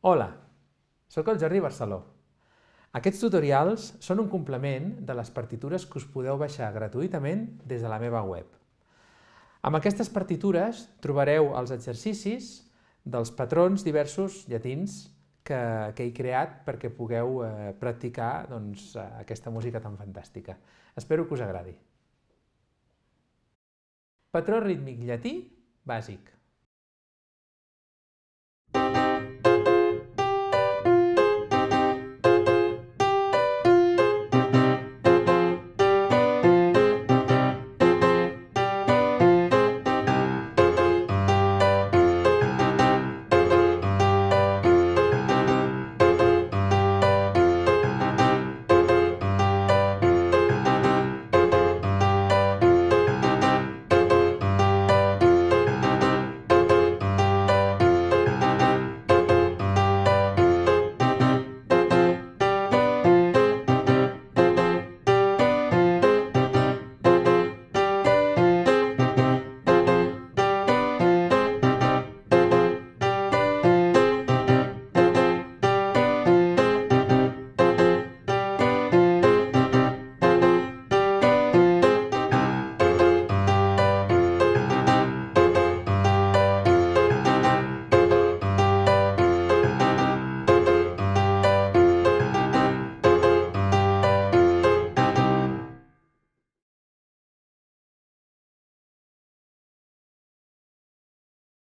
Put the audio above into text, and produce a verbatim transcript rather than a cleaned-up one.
Hola, sóc el Jordi Barceló. Aquests tutorials són un complement de les partitures que us podeu baixar gratuïtament des de la meva web. Amb aquestes partitures trobareu els exercicis dels patrons diversos llatins que, que he creat perquè pugueu eh, practicar doncs, aquesta música tan fantàstica. Espero que us agradi. Patró rítmic llatí bàsic.